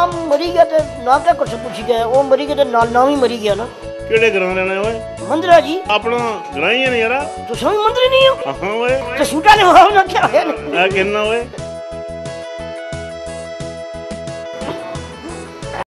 मरी गया ते ना क्या कुछ पूछ गया, वो मरी गया ते नाल नाम ही मरी गया ना। ਕਿਹੜੇ ਗਰਾਂ ਲੈਣਾ ਓਏ? मंदरा जी ਆਪਣਾ ਗਰਾਂ ਹੀ ਆ ਯਾਰਾ। तो सभी मंत्री नहीं हो ਹਾਂ ਓਏ। तो सूटा ने भाव ना क्या है ਆ ਕਿੰਨਾ ਓਏ?